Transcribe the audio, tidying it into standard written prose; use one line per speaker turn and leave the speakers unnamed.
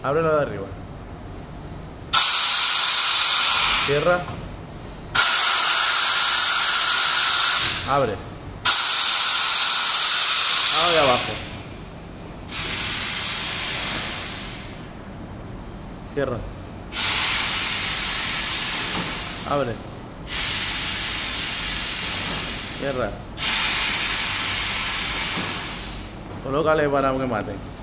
Abre la de arriba. Cierra. Abre. Ahora de abajo. Cierra. Abre. Cierra. Colócale para que mate.